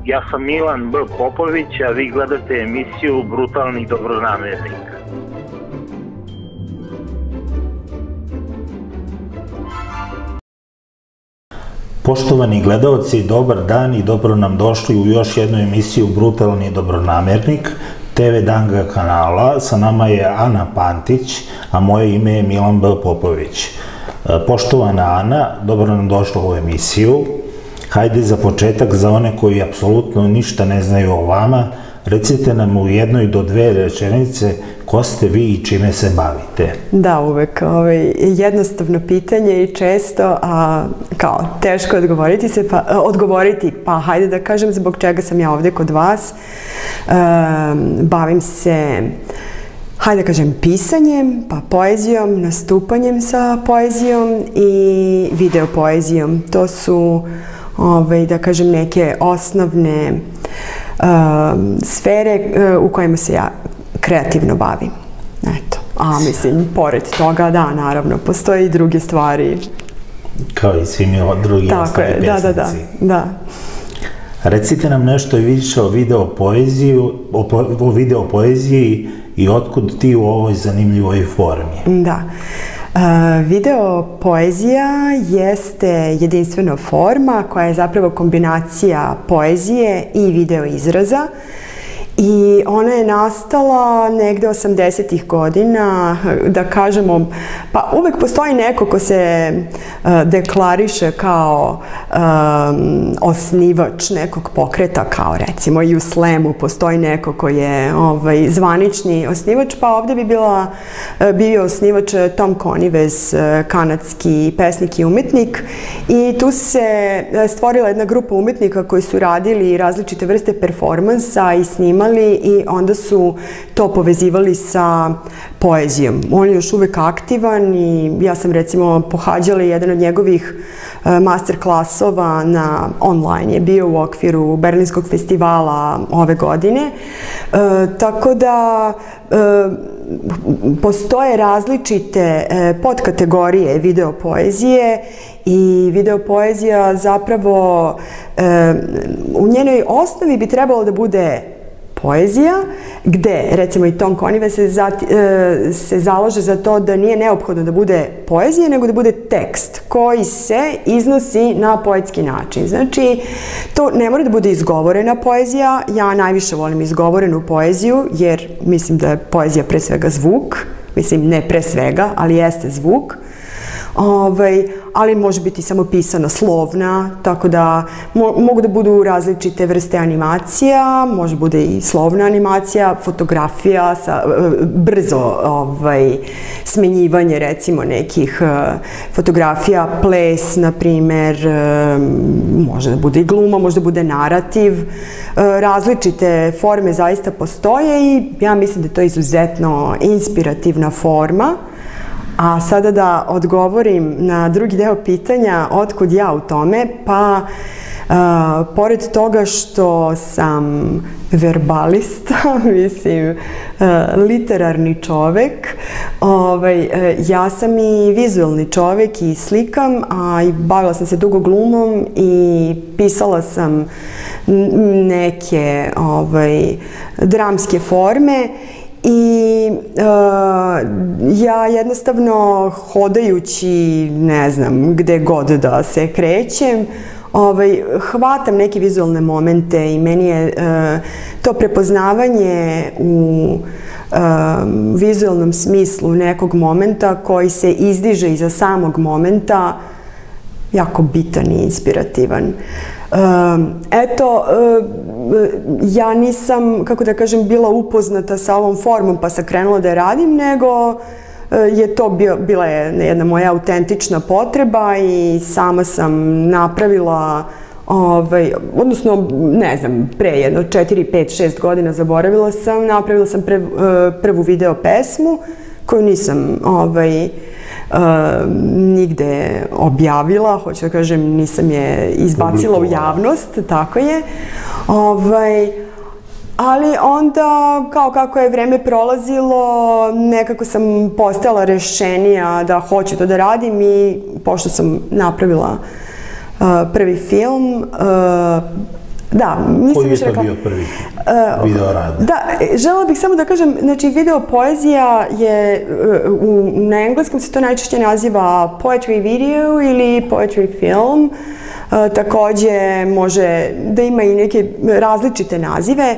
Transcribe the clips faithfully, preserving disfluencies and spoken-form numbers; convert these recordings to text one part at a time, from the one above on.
Ja sam Milan B. Popović, a vi gledate emisiju Brutalni dobronamernik. Poštovani gledaoci, dobar dan i dobro nam došli u još jednu emisiju Brutalni dobronamernik te ve Danga kanala. Sa nama je Ana Pantić, a moje ime je Milan B. Popović. Poštovana Ana, dobro nam došla u emisiju. Hajde za početak, za one koji apsolutno ništa ne znaju o vama, recite nam u jednoj do dve rečenice ko ste vi i čime se bavite. Da, uvek jednostavno pitanje i često kao teško odgovoriti se, odgovoriti, pa hajde da kažem zbog čega sam ja ovde kod vas. Bavim se, hajde da kažem, pisanjem, pa poezijom, nastupanjem sa poezijom i video poezijom. To su, da kažem, neke osnovne sfere u kojima se ja kreativno bavim. Eto. A mislim, pored toga, da, naravno, postoje i druge stvari. Kao i svi mi drugi ostali pesnici. Da, da, da, da. Recite nam nešto više o video poeziji i otkud ti u ovoj zanimljivoj formi. Da. Video poezija jeste jedinstvena forma koja je zapravo kombinacija poezije i video izraza i ona je nastala negde osamdesetih godina, da kažemo, pa uvek postoji neko ko se deklariše kao osnivač nekog pokreta, kao recimo i u slemu postoji neko ko je zvanični osnivač, pa ovde bi bio osnivač Tom Conivez, kanadski pesnik i umetnik, i tu se stvorila jedna grupa umetnika koji su radili različite vrste performansa i snimali i onda su to povezivali sa poezijom. On je još uvek aktivan i ja sam recimo pohađala jedan od njegovih master klasova na online, je bio u okviru Berlinskog festivala ove godine. Tako da postoje različite podkategorije video poezije i video poezija zapravo u njenoj osnovi bi trebalo da bude poezija, gde, recimo, i Tom Conivez se zalaže za to da nije neophodno da bude poezija, nego da bude tekst koji se iznosi na poetski način. Znači, to ne mora da bude izgovorena poezija. Ja najviše volim izgovorenu poeziju, jer mislim da je poezija pre svega zvuk. Mislim, ne pre svega, ali jeste zvuk. Ali može biti samo pisana, slovna, tako da mogu da budu različite vrste animacija, može bude i slovna animacija, fotografija, brzo smenjivanje recimo nekih fotografija, ples, na primer, može da bude i gluma, može da bude narativ, različite forme zaista postoje i ja mislim da je to izuzetno inspirativna forma. A sada da odgovorim na drugi deo pitanja, otkud ja u tome, pa pored toga što sam verbalista, mislim, literarni čovek, ja sam i vizualni čovek i slikam, a i bavila sam se dugo glumom i pisala sam neke dramske forme. I ja jednostavno hodajući, ne znam, gde god da se krećem, hvatam neke vizualne momente i meni je to prepoznavanje u vizualnom smislu nekog momenta koji se izdiže iza samog momenta jako bitan i inspirativan. Eto, ja nisam, kako da kažem, bila upoznata sa ovom formom pa sam krenula da je radim, nego je to bila jedna moja autentična potreba i sama sam napravila, odnosno, ne znam, pre jedno četiri, pet, šest godina zaboravila sam, napravila sam prvu video pesmu koju nisam nigde objavila, hoću da kažem, nisam je izbacila u javnost, tako je. Ali onda, kao kako je vreme prolazilo, nekako sam postala rešenija da hoću to da radim i pošto sam napravila prvi film, Da, nisam Koji je više to rekla. bio prvi video rad? Da, želela bih samo da kažem, znači video poezija je, u, na engleskom se to najčešće naziva poetry video ili poetry film. E, takođe može da ima i neke različite nazive,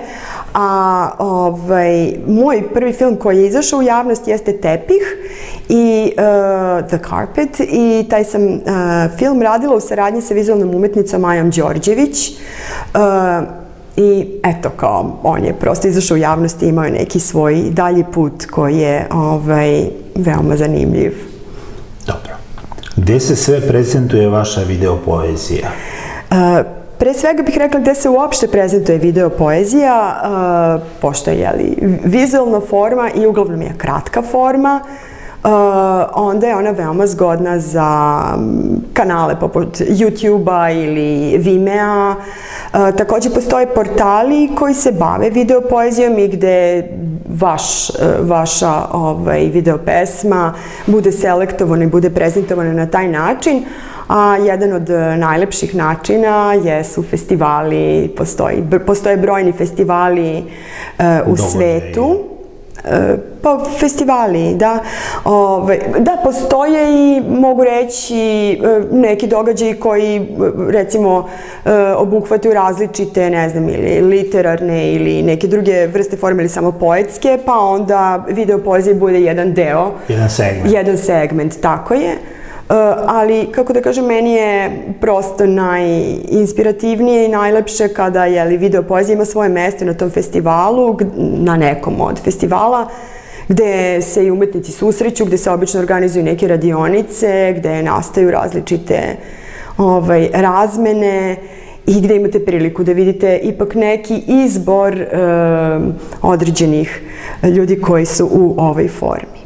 a ovaj, moj prvi film koji je izašao u javnost jeste Tepih i uh, The Carpet i taj sam uh, film radila u saradnji sa vizualnom umetnicom Majom Đorđević. Uh, I eto, kao, on je prosto izašao u javnost i imao je neki svoj dalji put koji je ovaj, veoma zanimljiv. Dobro. Gde se sve prezentuje vaša video poezija? Uh, Pre svega bih rekla gde se uopšte prezentuje video poezija, uh, pošto je jeli, vizualna forma i uglavnom je kratka forma, uh, onda je ona veoma zgodna za kanale poput YouTube-a ili Vimea. Uh, takođe postoje portali koji se bave video poezijom i gde vaš, uh, vaša ovaj, video pesma bude selektovana i bude prezentovana na taj način. A jedan od najlepših načina jesu festivali, postoji, postoje brojni festivali e, u svetu. E, pa festivali, da. Ove, da, postoje i mogu reći neki događaji koji recimo e, obuhvataju različite, ne znam, ili literarne ili neke druge vrste forme ili samo poetske, pa onda video poezije bude jedan deo. Jedan segment. Jedan segment, tako je. Uh, ali, kako da kažem, meni je prosto najinspirativnije i najlepše kada je video poezija ima svoje mesto na tom festivalu, na nekom od festivala, gde se i umetnici susreću, gde se obično organizuju neke radionice, gde nastaju različite ovaj, razmene i gde imate priliku da vidite ipak neki izbor uh, određenih ljudi koji su u ovoj formi.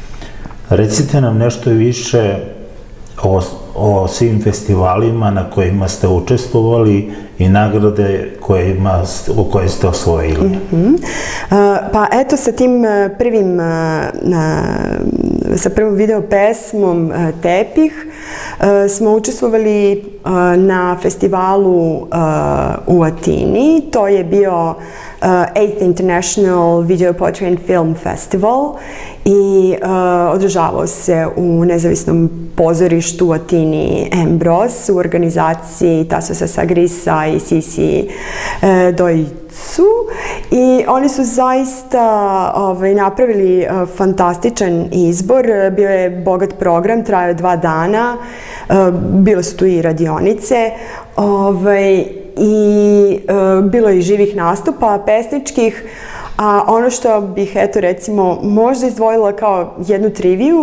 Recite nam nešto više O, o svim festivalima na kojima ste učestvovali i nagrade kojima, koje ste osvojili. Mm-hmm. uh, pa eto, sa tim prvim, uh, sa prvom video pesmom uh, Tepih uh, smo učestvovali uh, na festivalu uh, u Atini. To je bio uh, eighth International Video Poetry and Film Festival i uh, održavao se u nezavisnom pozorištu u Atini Embros u organizaciji Tasosa Sagrisa i Sisi e, Dojcu i oni su zaista ovaj, napravili e, fantastičan izbor. Bio je bogat program, trajao dva dana, e, bile su tu i radionice ovaj, i e, bilo je i živih nastupa, pesničkih. A ono što bih, eto, recimo, možda izdvojila kao jednu triviju,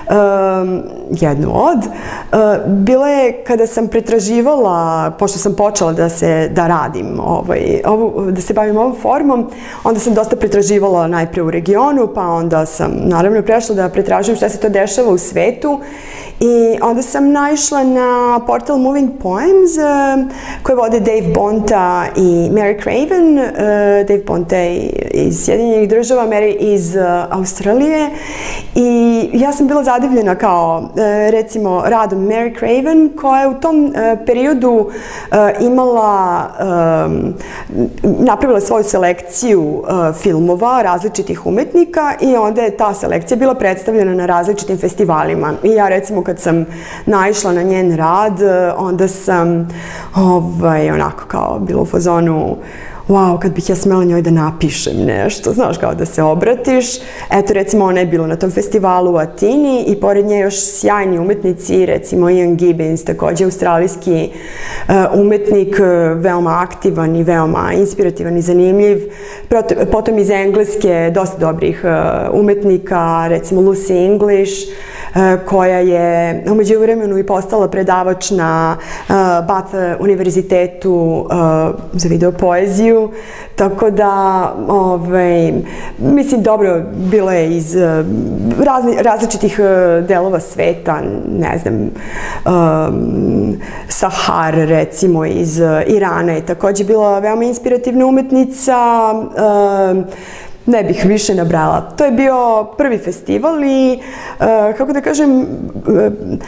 um, jednu od, uh, bilo je kada sam pretraživala, pošto sam počela da se, da radim, ovaj, ovu, da se bavim ovom formom, onda sam dosta pretraživala najpre u regionu, pa onda sam, naravno, prešla da pretražujem šta se to dešava u svetu i onda sam naišla na portal Moving Poems uh, koje vode Dave Bonta i Mary Craven. Uh, Dave Bonta je iz Sjedinjenih država, Mary iz uh, Australije i ja sam bila zadivljena kao uh, recimo radom Mary Craven koja je u tom uh, periodu uh, imala um, napravila svoju selekciju uh, filmova različitih umetnika i onda je ta selekcija bila predstavljena na različitim festivalima i ja recimo kad sam naišla na njen rad onda sam ovaj, onako kao bila u fazonu wow, kad bih ja smela njoj da napišem nešto, znaš, kao da se obratiš. Eto, recimo, ona je bila na tom festivalu u Atini i pored nje još sjajni umetnici, recimo Ian Gibbons, takođe australijski uh, umetnik, uh, veoma aktivan i veoma inspirativan i zanimljiv. Proto, potom iz Engleske dosta dobrih uh, umetnika, recimo Lucy English, koja je umeđu vremenu i postala predavač na uh, Bath univerzitetu uh, za video poeziju, tako da ovaj, mislim dobro bilo je iz uh, razni, različitih uh, delova sveta, ne znam, um, Sahar recimo iz uh, Irana je takođe bila veoma inspirativna umetnica. Uh, Ne bih više nabrala. To je bio prvi festival i, uh, kako da kažem, uh,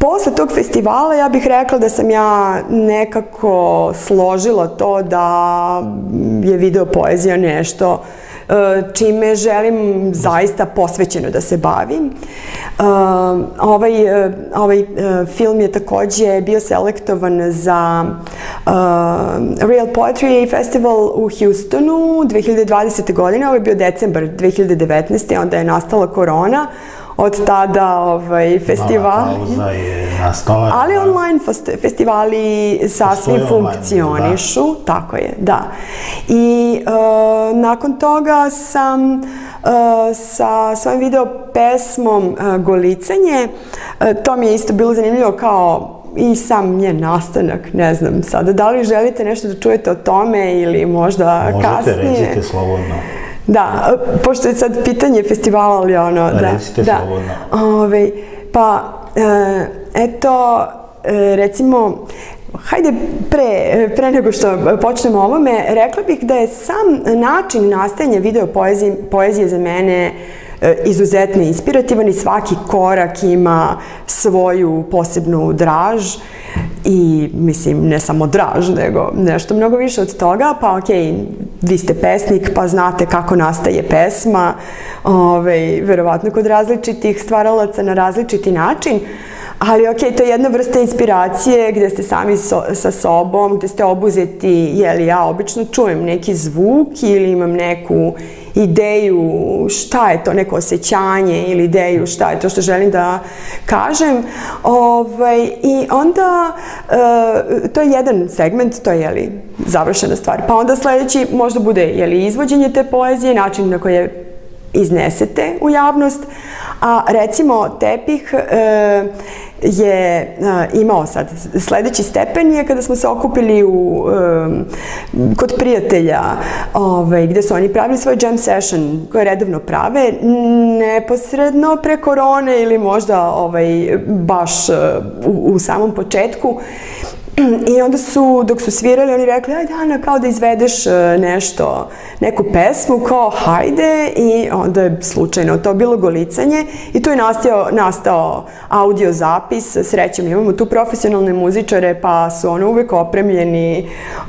posle tog festivala ja bih rekla da sam ja nekako složila to da je video poezija nešto čime želim zaista posvećeno da se bavim. Ovaj, ovaj film je takođe bio selektovan za Real Poetry Festival u Houstonu dve hiljade dvadesete. godine, ovo je bio decembar dve hiljade devetnaeste. onda je nastala korona. Od tada ovaj, festival... Mala pauza je nastala. Ali online festivali sasvim funkcionišu. Tako je, da. I nakon toga sam sa svojim video pesmom Golicanje, to mi je isto bilo zanimljivo kao i sam njen nastanak, ne znam sada. Da li želite nešto da čujete o tome ili možda kasnije? Možete, recite slobodno. Da, pošto je sad pitanje festivala, ali ono, da. Recite slobodno. Pa, eto, recimo, hajde pre nego što počnemo ovome, rekla bih da je sam način nastajanja video poezije za mene izuzetno inspirativan i svaki korak ima svoju posebnu draž i, mislim, ne samo draž, nego nešto mnogo više od toga. Pa, okej, vi ste pesnik, pa znate kako nastaje pesma, verovatno kod različitih stvaralaca na različiti način, ali okej, to je jedna vrsta inspiracije gde ste sami sa sobom, gde ste obuzeti, jeli, ja obično čujem neki zvuk ili imam neku ideju šta je to, neko osjećanje ili ideju šta je to što želim da kažem. I onda, to je jedan segment, to je, jeli, završena stvar. Pa onda sledeći možda bude, jeli, izvođenje te poezije, način na koji je iznesete u javnost, a recimo Tepih je imao sad, sledeći stepen je kada smo se okupili kod prijatelja gde su oni pravili svoj jam session koje redovno prave, neposredno pre korone ili možda baš u samom početku. I onda su, dok su svirali, oni rekli, ajde Ana, kao da izvedeš nešto, neku pesmu, kao hajde, i onda je slučajno to bilo Golicanje i tu je nastao audio zapis. Srećom, imamo tu profesionalne muzičare, pa su ono uvek opremljeni,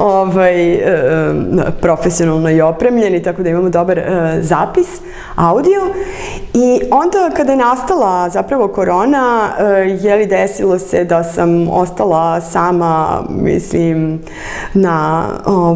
profesionalno i opremljeni, tako da imamo dobar zapis, audio. I onda kada je nastala zapravo korona, je li desilo se da sam ostala sama, mislim, na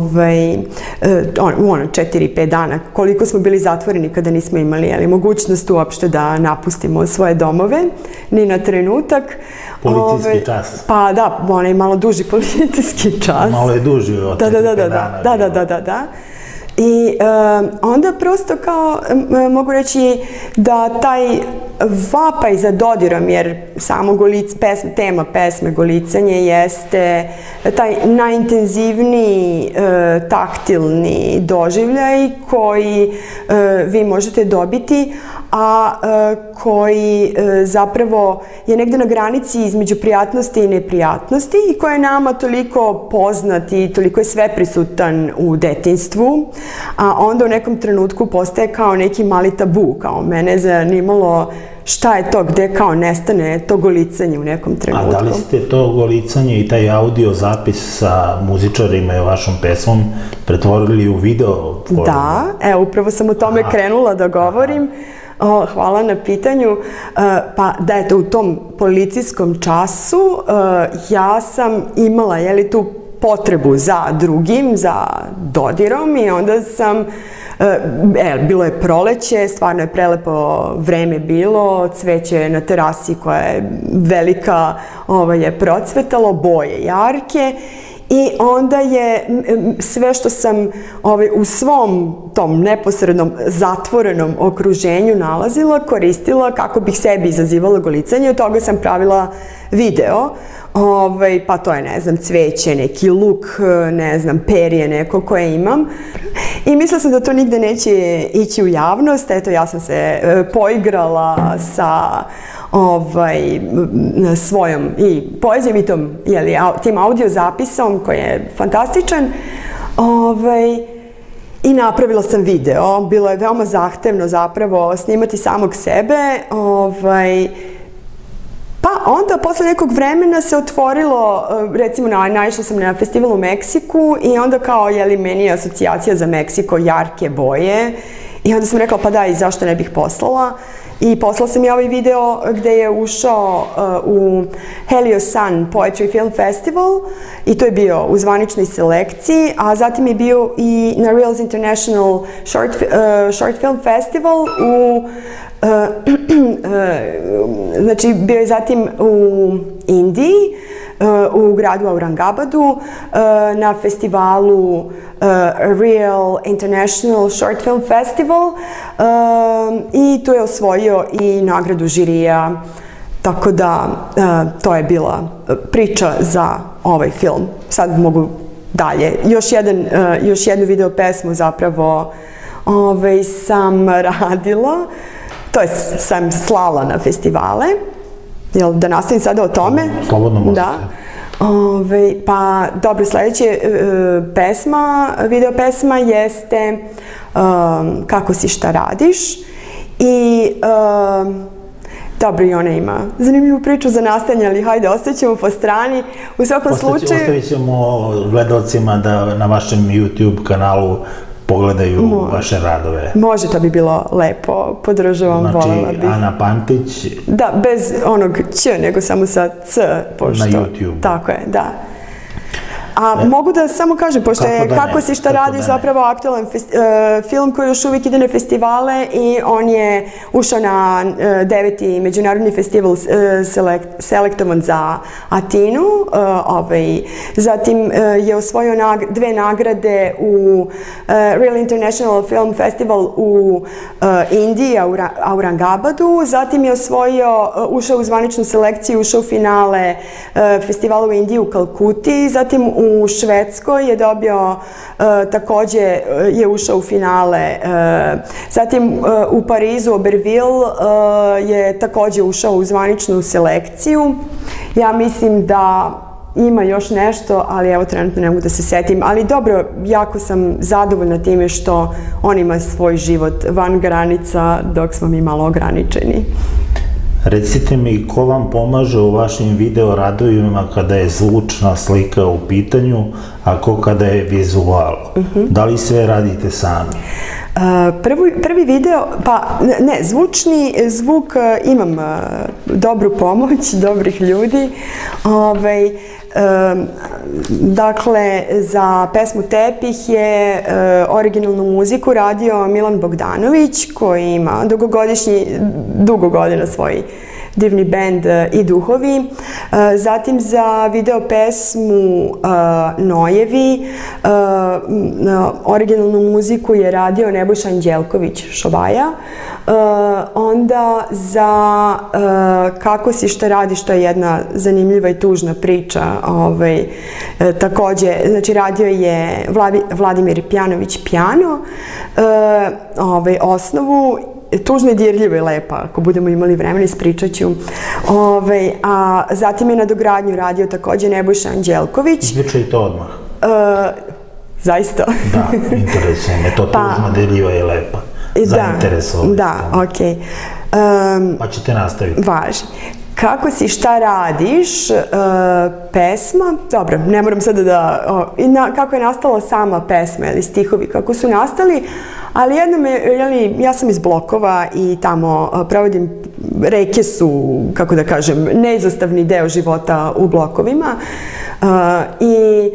ono, četiri pet dana, koliko smo bili zatvoreni kada nismo imali mogućnost uopšte da napustimo svoje domove, ni na trenutak. Policijski čas. Pa da, onaj malo duži policijski čas. Malo je duži od četiri pet dana. Da, da, da, da, da. I onda prosto kao mogu reći da taj vapaj za dodirom, jer samo tema pesme Golicanje jeste taj najintenzivniji taktilni doživljaj koji vi možete dobiti, a koji zapravo je negde na granici između prijatnosti i neprijatnosti i koji je nama toliko poznat i toliko je sveprisutan u detinjstvu, a onda u nekom trenutku postaje kao neki mali tabu, kao mene je zanimalo šta je to, gde kao nestane to golicanje u nekom trenutku. A da li ste to golicanje i taj audio zapis sa muzičarima i vašom pesmom pretvorili u video? Da, evo, upravo sam o tome krenula da govorim. Hvala na pitanju. Pa da, eto, u tom policijskom času ja sam imala, jeli, tu potrebu za drugim, za dodirom, i onda sam, bilo je proleće, stvarno je prelepo vreme bilo, cveće na terasi koja je velika je procvetalo, boje jarke, i onda je sve što sam u svom tom neposrednom zatvorenom okruženju nalazila, koristila kako bih sebi izazivala golicanje. Od toga sam pravila video, pa to je, ne znam, cveće, neki luk, ne znam, perje neko koje imam. I mislila sam da to nigde neće ići u javnost. Eto, ja sam se poigrala sa svojom i poezijom i tim audio zapisom koji je fantastičan, i napravila sam video. Bilo je veoma zahtevno zapravo snimati samog sebe, pa onda posle nekog vremena se otvorilo, recimo naišla sam na festival u Meksiku i onda kao, jeli, meni je asocijacija za Meksiko jarke boje i onda sam rekla pa da, i zašto ne bih poslala. I poslala sam i ovaj video gde je ušao uh, u Helio Sun Poetry Film Festival i to je bio u zvaničnoj selekciji, a zatim je bio i na Reels International Short, uh, Short Film Festival u Uh, uh, znači bio je zatim u Indiji, uh, u gradu Aurangabadu, uh, na festivalu uh, Real International Short Film Festival uh, i tu je osvojio i nagradu žirija, tako da uh, to je bila priča za ovaj film. Sad mogu dalje. Još, jedan, uh, još jednu video pesmu zapravo ovaj, sam radila. To je, sam slala na festivale. Jel, da nastavim sada o tome? Slobodno možete. Da. Ove, pa, dobro, sledeća uh, pesma, video pesma jeste um, Kako si, šta radiš. I, um, dobro, i ona ima zanimljivu priču za nastajanje, ali hajde, ostaćemo po strani. U svakom slučaju... Ostavit ćemo gledalcima da na vašem YouTube kanalu pogledaju Mo, vaše radove. Može, to bi bilo lepo, podržavam, znači, volela bih. Ana Pantić. Da, bez onog Ć, nego samo sa C, pošto... Na YouTube. Tako je, da. A ne, mogu da samo kažem, pošto je da Kako ne, si, šta radiš, zapravo aktualan festi, uh, film koji još uvijek ide na festivale i on je ušao na uh, deveti međunarodni festival uh, selekt, selektovan za Atinu. Uh, ovaj, zatim uh, je osvojio nag, dve nagrade u uh, Real International Film Festival u uh, Indiji, Aura, Aurangabadu. Zatim je osvojio, uh, ušao u zvaničnu selekciju, ušao u finale uh, festivala u Indiji u Kalkuti. Zatim u U Švedskoj je dobio, uh, takođe je ušao u finale. Uh, zatim uh, u Parizu, Aubervilles, uh, je takođe ušao u zvaničnu selekciju. Ja mislim da ima još nešto, ali evo trenutno ne mogu da se setim. Ali dobro, jako sam zadovoljna time što on ima svoj život van granica, dok smo mi malo ograničeni. Recite mi, ko vam pomaže u vašim video radovima kada je zvučna slika u pitanju, a ko kada je vizual? Uh-huh. Da li sve radite sami? Uh, prvi, prvi video, pa ne, zvučni zvuk, uh, imam uh, dobru pomoć, dobrih ljudi. Ovaj, um, dakle, za pesmu Tepih je uh, originalnu muziku radio Milan Bogdanović, koji ima dugogodišnji, dugo godina svoj divni bend I duhovi. Zatim za video pesmu Nojevi originalnu muziku je radio Nebojša Anđelković Šovaja. Onda za Kako si, šta radiš, to je jedna zanimljiva i tužna priča. Ovaj, takođe, znači radio je Vladimir Pjanović Pjano, ovaj, osnovu. Tužno je, dirljivo i lepa, ako budemo imali vremena, ispričat ću. Ove, a zatim je na dogradnju radio takođe Nebojša Anđelković. Ispričaj to odmah. E, zaista? Da, interesuje me to, pa, tužno, dirljiva i lepa. Zainteresovali. Da, da, okej. Okay. Um, pa ćete nastaviti. Važi. Kako si, šta radiš, uh, pesma, dobro, ne moram sada da, uh, i na, kako je nastala sama pesma, ili stihovi, kako su nastali, ali jednom je, jeli, ja sam iz Blokova i tamo uh, provodim, reke su, kako da kažem, neizostavni deo života u Blokovima uh, i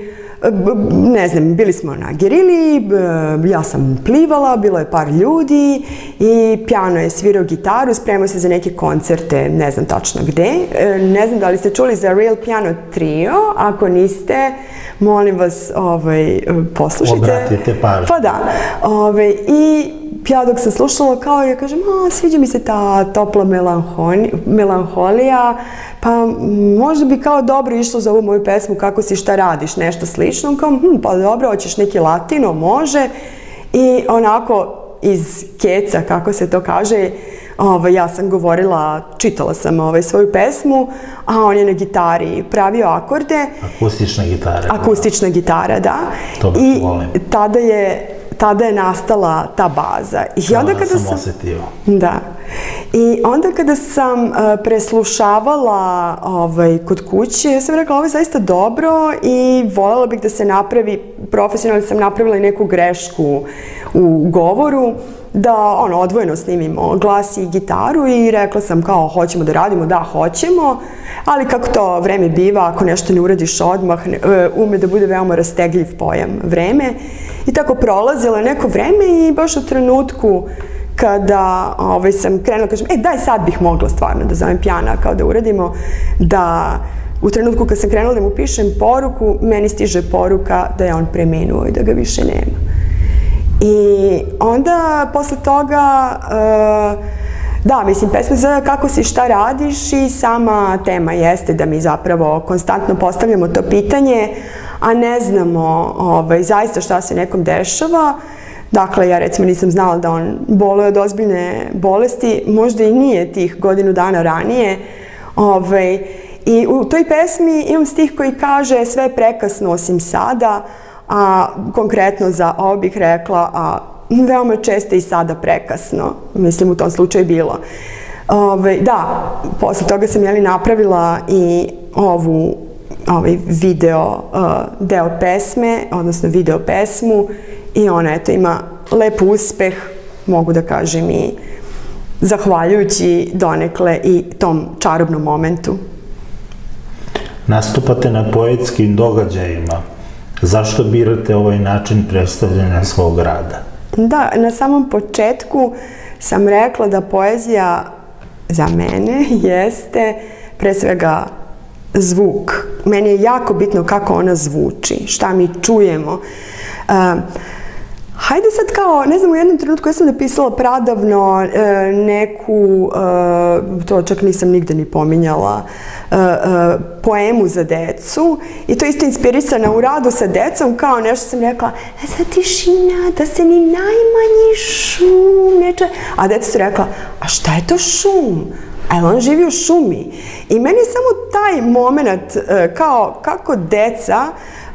ne znam, bili smo na Gerili, ja sam plivala, bilo je par ljudi i Pjano je svirao gitaru, spremao se za neke koncerte, ne znam tačno gde. Ne znam da li ste čuli za Real Piano Trio, ako niste, molim vas, ovaj, poslušajte. Obratite pažnju. Pa da. Ovaj, i ja dok sam slušala, kao ja kažem, a, sviđa mi se ta topla melanholija, pa možda bi kao dobro išlo za ovu moju pesmu Kako si, šta radiš, nešto slično, kao, hm, pa dobro, hoćeš neki latino, može, i onako iz keca, kako se to kaže, ovaj, ja sam govorila, čitala sam ovaj, svoju pesmu, a on je na gitari pravio akorde. Akustična gitara. Akustična gitara, da. To I tada je tada je nastala ta baza. I onda kada sam osetio. Da. I onda kada sam uh, preslušavala ovaj, kod kuće, ja sam rekla ovo je zaista dobro i voljela bih da se napravi, profesionalno sam napravila i neku grešku u govoru, da ono, odvojeno snimimo glas i gitaru i rekla sam kao hoćemo da radimo, da hoćemo, ali kako to vreme biva, ako nešto ne uradiš odmah, ne, ume da bude veoma rastegljiv pojam vreme. I tako prolazilo je neko vreme i baš u trenutku kada ovaj, sam krenula, kažem, e daj sad bih mogla stvarno da zovem Pijana kao da uradimo, da u trenutku kad sam krenula da mu pišem poruku, meni stiže poruka da je on preminuo i da ga više nema. I onda posle toga, uh, da, mislim, pesma zove Kako si, šta radiš i sama tema jeste da mi zapravo konstantno postavljamo to pitanje, a ne znamo ovaj, zaista šta se nekom dešava. Dakle, ja recimo nisam znala da on boluje od ozbiljne bolesti, možda i nije tih godinu dana ranije. Ovaj, I u toj pesmi imam stih koji kaže sve je prekasno osim sada, a konkretno za ovo bih rekla, a veoma često i sada prekasno, mislim u tom slučaju bilo. Ove, da, posle toga sam jeli napravila i ovu ovaj video uh, deo pesme, odnosno video pesmu i ona eto ima lep uspeh, mogu da kažem i zahvaljujući donekle i tom čarobnom momentu. Nastupate na poetskim događajima. Zašto birate ovaj način predstavljanja svog rada? Da, na samom početku sam rekla da poezija za mene jeste pre svega zvuk. Meni je jako bitno kako ona zvuči, šta mi čujemo. Uh, hajde sad kao, ne znam, u jednom trenutku ja sam napisala pradavno uh, neku, uh, to čak nisam nigde ni pominjala, uh, uh, poemu za decu i to isto inspirisana u radu sa decom, kao nešto sam rekla, e sad tišina, da se ni najmanji šum ne čuje. A deca su rekla, a šta je to šum? A on živi u šumi. I meni je samo taj moment kao kako deca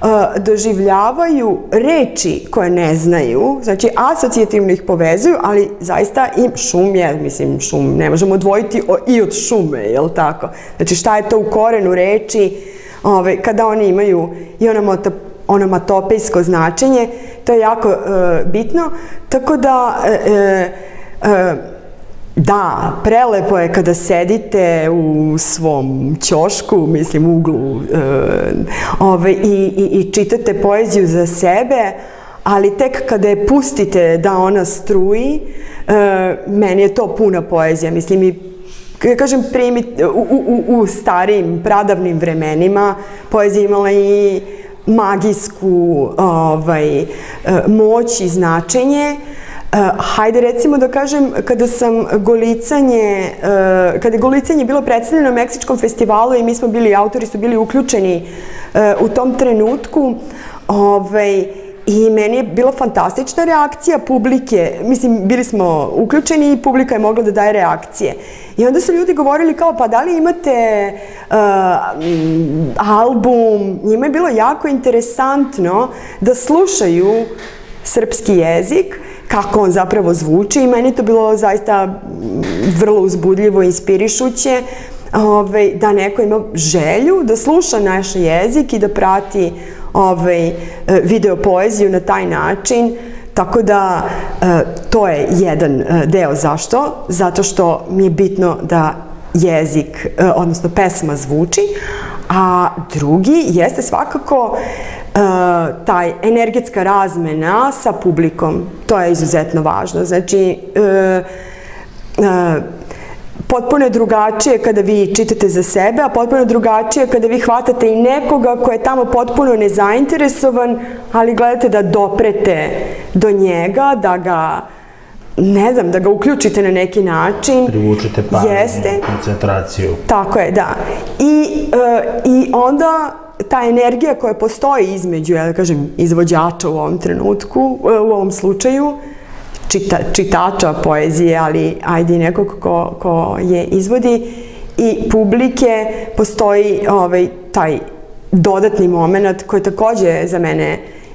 doživljavaju reči koje ne znaju, znači asocijativno ih povezuju, ali zaista im šum je, mislim šum ne možemo odvojiti i od šume, jel tako? Znači šta je to u korenu reči, ove, kada oni imaju i onomatopejsko značenje, to je jako e, bitno, tako da e, e, da, prelepo je kada sedite u svom ćošku, mislim uglu, e, ove, i, i, i čitate poeziju za sebe, ali tek kada je pustite da ona struji, e, meni je to puna poezija. Mislim, i, kažem, primi, u, u, u starijim, pradavnim vremenima poezija imala i magijsku ovaj, moć i značenje. Uh, hajde recimo da kažem, kada sam golicanje, uh, kada je golicanje bilo predstavljeno na Meksičkom festivalu i mi smo bili, autori su bili uključeni uh, u tom trenutku, ovaj, i meni je bila fantastična reakcija publike, mislim, bili smo uključeni i publika je mogla da daje reakcije. I onda su ljudi govorili kao, pa da li imate uh, album, njima je bilo jako interesantno da slušaju srpski jezik, kako on zapravo zvuči i meni to bilo zaista vrlo uzbudljivo, inspirišuće, ovaj, da neko ima želju da sluša naš jezik i da prati ovaj, video poeziju na taj način, tako da to je jedan deo. Zašto? Zato što mi je bitno da jezik, odnosno pesma zvuči, a drugi jeste svakako Uh, taj energetska razmena sa publikom. To je izuzetno važno. Znači, uh, uh, potpuno je drugačije kada vi čitate za sebe, a potpuno je drugačije kada vi hvatate i nekoga ko je tamo potpuno nezainteresovan, ali gledate da doprete do njega, da ga, ne znam, da ga uključite na neki način. Privučite pažnju, koncentraciju. Tako je, da. I, uh, i onda ta energija koja postoji između, ja da kažem, izvođača u ovom trenutku, u ovom slučaju, čita, čitača poezije, ali ajde i nekog ko, ko je izvodi, i publike, postoji ovaj, taj dodatni moment koji takođe za mene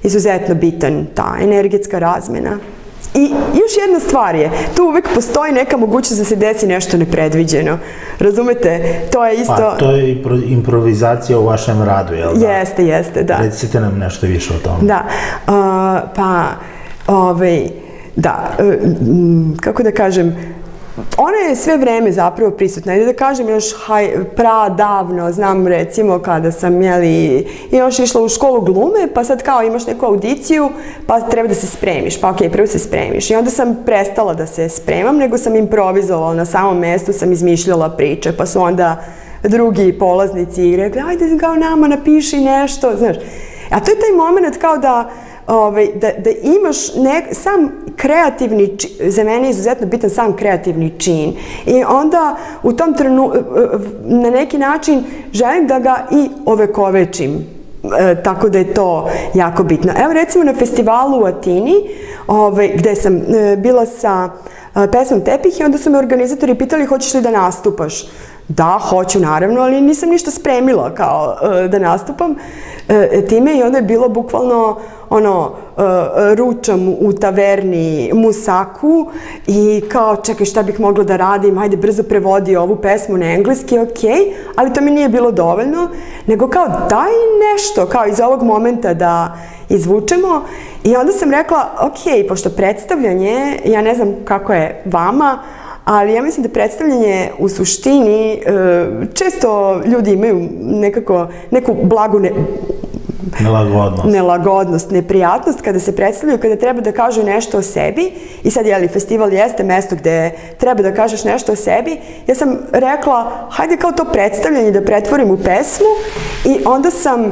izuzetno bitan, ta energetska razmena. I još jedna stvar je, tu uvek postoji neka mogućnost da se desi nešto nepredviđeno. Razumete? To je isto... Pa, to je improvizacija u vašem radu, jel da? Jeste, jeste, da. Recite nam nešto više o tome. Da, pa, ovaj, da, kako da kažem, ona je sve vreme zapravo prisutna. Ajde da kažem još pradavno, znam recimo kada sam jeli, još išla u školu glume, pa sad kao imaš neku audiciju, pa treba da se spremiš, pa okej, prvo se spremiš. I onda sam prestala da se spremam, nego sam improvizovala, na samom mestu sam izmišljala priče, pa su onda drugi polaznici rekli, ajde kao nama napiši nešto, znaš. A to je taj moment kao da da imaš sam kreativni, za mene je izuzetno bitan sam kreativni čin i onda u tom trenutku na neki način želim da ga i ovekovečim, tako da je to jako bitno. Evo recimo na festivalu u Atini gde sam bila sa pesmom Tepih i onda su me organizatori pitali hoćeš li da nastupaš. Da, hoću naravno, ali nisam ništa spremila kao da nastupam time i onda je bilo bukvalno ono, ručam u taverni Musaku i kao čekaj šta bih mogla da radim, ajde brzo prevodi ovu pesmu na engleski, okej, ali to mi nije bilo dovoljno, nego kao daj nešto, kao iz ovog momenta da izvučemo i onda sam rekla, okej, pošto predstavljanje, ja ne znam kako je vama, ali ja mislim da predstavljanje u suštini, često ljudi imaju nekako, neku blagu nelagodnost. nelagodnost, neprijatnost kada se predstavljaju, kada treba da kažu nešto o sebi i sad, jeli, festival jeste mesto gde treba da kažeš nešto o sebi, ja sam rekla, hajde kao to predstavljanje da pretvorim u pesmu i onda sam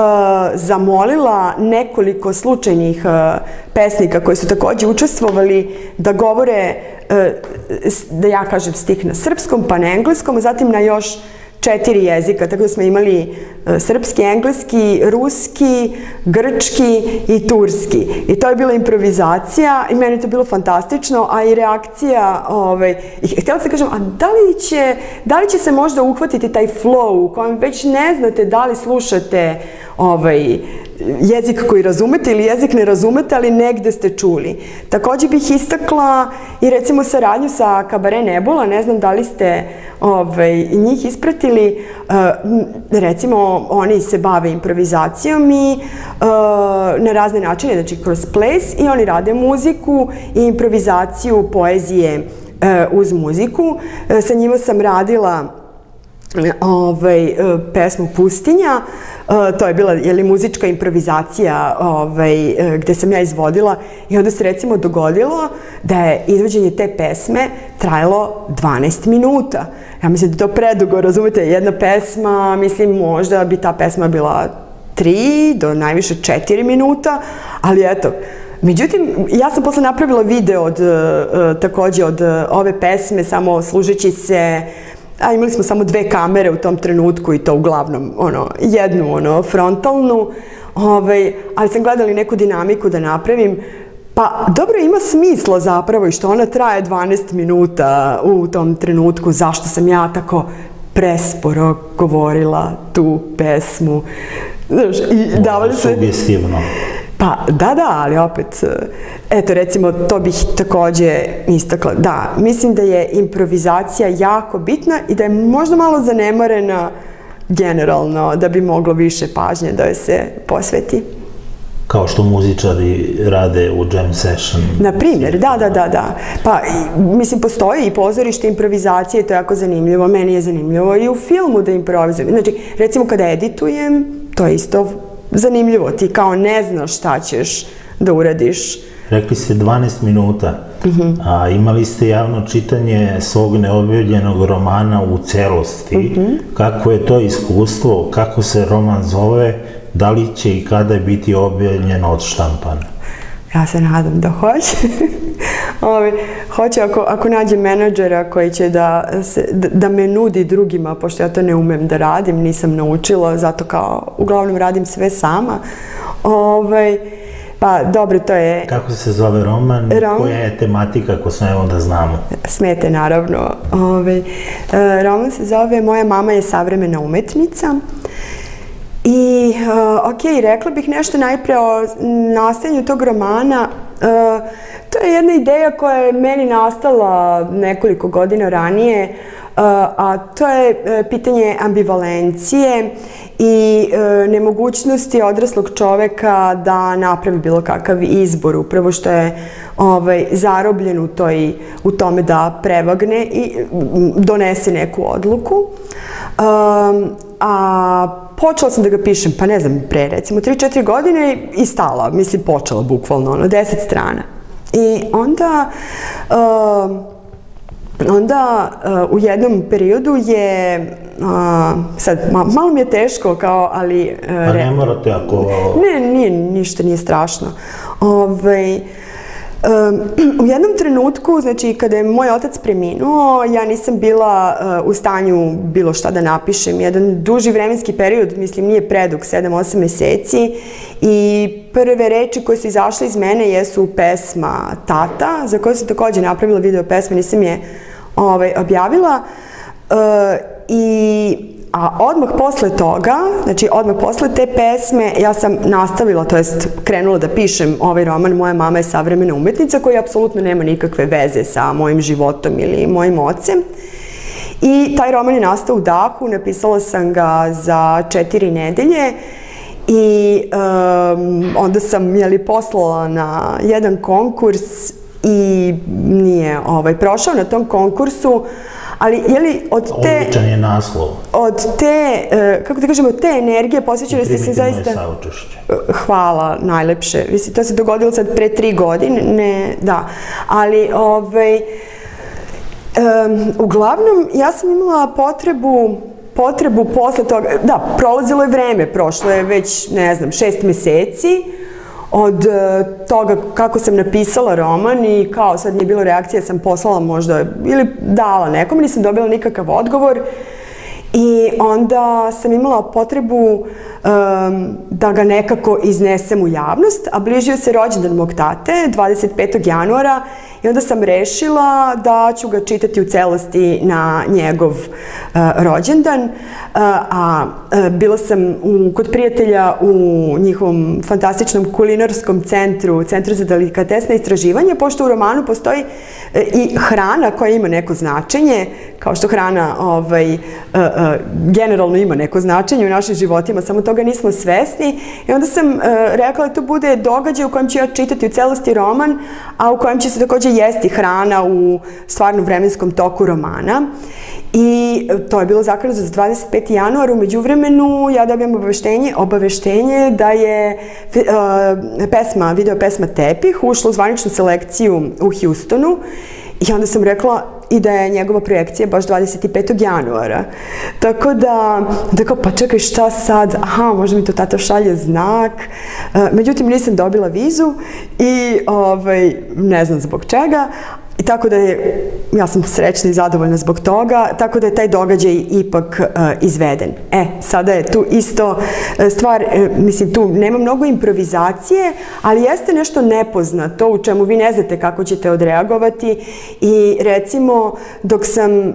zamolila nekoliko slučajnih pesnika koji su takođe učestvovali da govore, da ja kažem stih na srpskom, pa na engleskom, a zatim na još četiri jezika, tako da smo imali srpski, engleski, ruski, grčki i turski. I to je bila improvizacija i meni je to bilo fantastično, a i reakcija, i htjela sam kažem, a da li će se možda uhvatiti taj flow u kojem već ne znate da li slušate jezik koji razumete ili jezik ne razumete, ali negde ste čuli. Takođe bih istakla i recimo saradnju sa Kabare Nebula, ne znam da li ste njih ispratili, recimo oni se bave improvizacijom i na razne načine, znači kroz ples i oni rade muziku i improvizaciju poezije uz muziku. Sa njima sam radila pesmu Pustinja, to je bila muzička improvizacija gde sam ja izvodila i onda se recimo dogodilo da je izvođenje te pesme trajalo dvanaest minuta. Ja mislim da je to predugo, razumete, jedna pesma, mislim možda bi ta pesma bila tri do najviše četiri minuta, ali eto, međutim, ja sam posle napravila video takođe od ove pesme, samo služeći se, a imali smo samo dve kamere u tom trenutku i to uglavnom, ono, jednu, ono, frontalnu, ali sam gledala neku dinamiku da napravim, pa dobro, ima smisla zapravo i što ona traje dvanaest minuta u tom trenutku, zašto sam ja tako presporo govorila tu pesmu. Znaš, i davali se... Sugestivno. Pa, da, da, ali opet, eto, recimo, to bih takođe istakla. Da, mislim da je improvizacija jako bitna i da je možda malo zanemarena generalno, da bi moglo više pažnje da joj se posveti. Kao što muzičari rade u jam session. Na primjer, da, da, da, da. Pa, mislim, postoji i pozorište improvizacije, to je jako zanimljivo, meni je zanimljivo i u filmu da improvizujem. Znači, recimo kada editujem, to je isto zanimljivo, ti kao ne znaš šta ćeš da uradiš. Rekli ste dvanaest minuta, a imali ste javno čitanje svog neobjavljenog romana u celosti. Kako je to iskustvo, kako se roman zove, da li će i kada biti objavljen od štampana? Ja se nadam da hoće. Hoće ako nađe menadžera koji će da me nudi drugima, pošto ja to ne umem da radim, nisam naučila, zato kao uglavnom radim sve sama. Pa dobro, to je... Kako se zove roman? Koja je tematika, ako smemo da znamo? Smete, naravno. Roman se zove Moja mama je savremena umetnica. I, uh, ok, rekla bih nešto najpre o nastajanju tog romana. Uh, to je jedna ideja koja je meni nastala nekoliko godina ranije, uh, a to je uh, pitanje ambivalencije i uh, nemogućnosti odraslog čoveka da napravi bilo kakav izbor, upravo što je ovaj, zarobljen u, toj, u tome da prevagne i donese neku odluku. Um, a počela sam da ga pišem, pa ne znam, pre recimo tri četiri godine i stala, mislim počela bukvalno, ono, deset strana. I onda, uh, onda uh, u jednom periodu je, uh, sad ma, malo mi je teško kao, ali... Uh, pa ne morate ako... Ne, nije, ništa nije strašno. Ovaj, Um, u jednom trenutku, znači kada je moj otac preminuo, ja nisam bila uh, u stanju bilo šta da napišem. Jedan duži vremenski period, mislim nije predug, sedam osam meseci, i prve reči koje su izašle iz mene jesu pesma Tata, za koju sam takođe napravila video pesme, nisam je ovaj, objavila. Uh, i A odmah posle toga, znači odmah posle te pesme, ja sam nastavila, to jest krenula da pišem ovaj roman Moja mama je savremena umetnica, koji apsolutno nema nikakve veze sa mojim životom ili mojim ocem. I taj roman je nastao u dahu, napisala sam ga za četiri nedelje i um, onda sam jeli, poslala na jedan konkurs i nije ovaj, prošao na tom konkursu. Ali, jeli, od te... Odličan je naslov. Od te, kako da kažemo, od te energije posvećili ste se zaista... Primitivno je saučešće. Hvala, najlepše. Mislim, to se dogodilo sad pre tri godine, ne, da. Ali, ovaj... Um, uglavnom, ja sam imala potrebu, potrebu posle toga... Da, prolazilo je vreme, prošlo je već, ne znam, šest meseci od toga kako sam napisala roman i kao sad nije bilo reakcije, sam poslala možda ili dala nekom, nisam dobila nikakav odgovor i onda sam imala potrebu um, da ga nekako iznesem u javnost, a bližio se rođendan mog tate, dvadeset petog januara, i onda sam rešila da ću ga čitati u celosti na njegov uh, rođendan, uh, a uh, bila sam u, kod prijatelja u njihovom fantastičnom kulinarskom centru, Centru za delikatesna istraživanja, pošto u romanu postoji uh, i hrana koja ima neko značenje, kao što hrana ovaj, uh, uh, generalno ima neko značenje u našim životima, samo toga nismo svesni. I onda sam uh, rekla da to bude događaj u kojem ću ja čitati u celosti roman, a u kojem će se takođe jesti hrana u stvarnom vremenskom toku romana. I to je bilo zakazano za dvadeset peti januar. U međuvremenu ja dobijam obaveštenje, obaveštenje da je uh, pesma, video pesma Tepih ušla u zvaničnu selekciju u Houstonu. I onda sam rekla i da je njegova projekcija baš dvadeset petog januara. Tako da, da kao, pa čekaj, šta sad? Aha, možda mi to tata šalje znak. Međutim, nisam dobila vizu i ovaj, ne znam zbog čega. I tako da je, ja sam srećna i zadovoljna zbog toga, tako da je taj događaj ipak uh, izveden. E, sada je tu isto stvar, uh, mislim, tu nema mnogo improvizacije, ali jeste nešto nepoznato u čemu vi ne znate kako ćete odreagovati i recimo dok sam uh,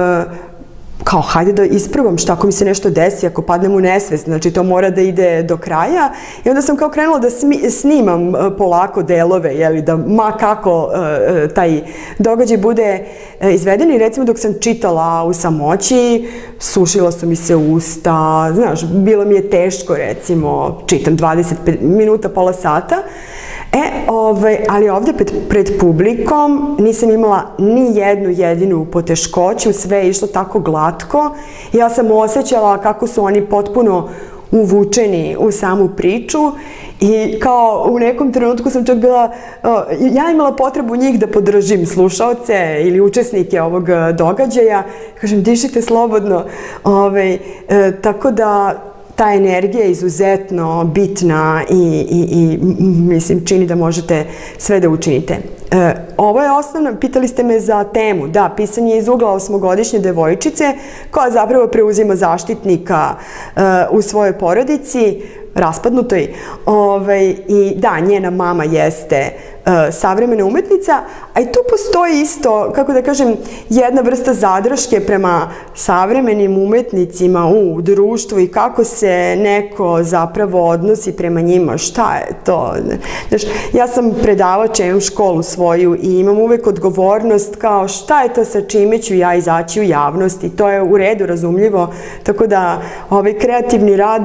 kao, hajde da isprobam šta ako mi se nešto desi, ako padnem u nesvest, znači to mora da ide do kraja. I onda sam kao krenula da snimam polako delove, jeli, da ma kako uh, taj događaj bude izveden. I recimo dok sam čitala u samoći, sušila su mi se usta, znaš, bilo mi je teško, recimo, čitam dvadeset minuta, pola sata. E, ovaj, ali ovde pred, pred publikom nisam imala ni jednu jedinu poteškoću, sve je išlo tako glatko. Ja sam osjećala kako su oni potpuno uvučeni u samu priču i kao u nekom trenutku sam čak bila, ja imala potrebu njih da podržim, slušaoce ili učesnike ovog događaja. Kažem, dišite slobodno. Ovaj, e, tako da ta energija je izuzetno bitna i, i, i mislim, čini da možete sve da učinite. E, ovo je osnovno, pitali ste me za temu, da, pisanje iz ugla osmogodišnje devojčice koja zapravo preuzima zaštitnika e, u svojoj porodici, raspadnutoj, ovaj, i da, njena mama jeste savremena umetnica, a i tu postoji isto, kako da kažem, jedna vrsta zadrške prema savremenim umetnicima u društvu i kako se neko zapravo odnosi prema njima, šta je to? Znaš, ja sam predavač, ja imam školu svoju i imam uvek odgovornost kao šta je to sa čime ću ja izaći u javnost i to je u redu, razumljivo, tako da ovaj kreativni rad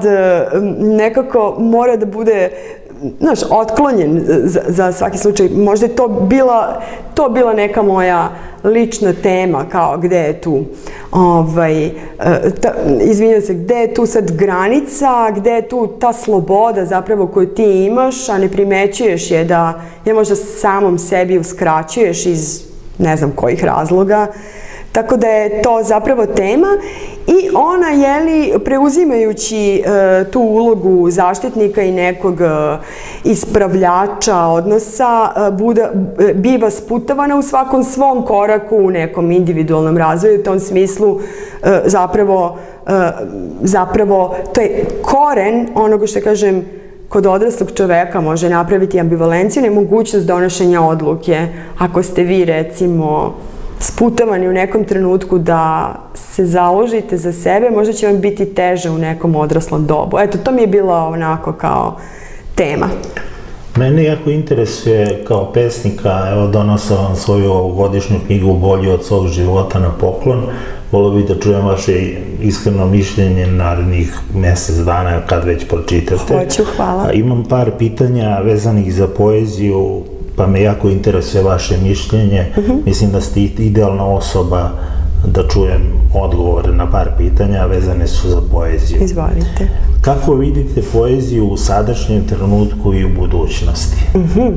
nekako mora da bude, znaš, otklonjen za, za svaki slučaj. Možda je to bila, to bila neka moja lična tema, kao gde je tu, ovaj, ta, izvinjam se, gde je tu sad granica, gde je tu ta sloboda zapravo koju ti imaš, a ne primećuješ je da je možda samom sebi uskraćuješ iz ne znam kojih razloga. Tako da je to zapravo tema i ona, jeli, preuzimajući e, tu ulogu zaštitnika i nekog e, ispravljača odnosa, e, buda, e, biva sputavana u svakom svom koraku u nekom individualnom razvoju. U tom smislu e, zapravo, e, zapravo to je koren onoga što kažem kod odraslog čoveka može napraviti ambivalenciju, nemogućnost donošenja odluke. Ako ste vi, recimo, sputavani u nekom trenutku da se založite za sebe, možda će vam biti teže u nekom odraslom dobu. Eto, to mi je bila onako kao tema. Mene jako interesuje kao pesnika, evo donosao vam svoju ovogodišnju knjigu Bolji od svog života na poklon. Volio bih da čujem vaše iskreno mišljenje narednih mesec dana kad već pročitate. Hoću, hvala. Imam par pitanja vezanih za poeziju, pa me jako interesuje vaše mišljenje. Uh-huh. Mislim da ste idealna osoba da čujem odgovore na par pitanja vezane su za poeziju. Izvolite. Kako vidite poeziju u sadašnjem trenutku i u budućnosti? Uh-huh.